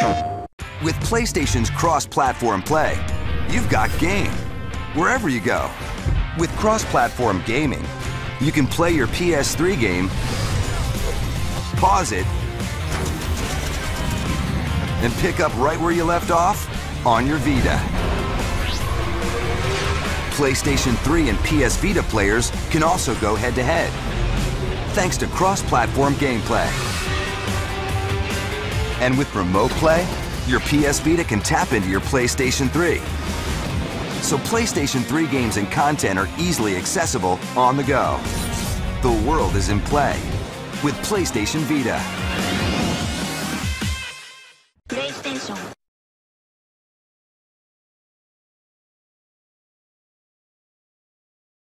With PlayStation's cross-platform play, you've got game wherever you go. With cross-platform gaming, you can play your PS3 game, pause it, and pick up right where you left off on your Vita. PlayStation 3 and PS Vita players can also go head-to-head, thanks to cross-platform gameplay. And with remote play, your PS Vita can tap into your PlayStation 3. So PlayStation 3 games and content are easily accessible on the go. The world is in play with PlayStation Vita.